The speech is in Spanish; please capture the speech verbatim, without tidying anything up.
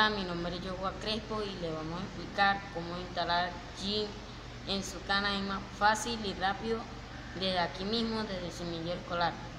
Hola, mi nombre es Joshua Crespo y le vamos a explicar cómo instalar Gym en su Canaima fácil y rápido desde aquí mismo, desde Semillero Escolar.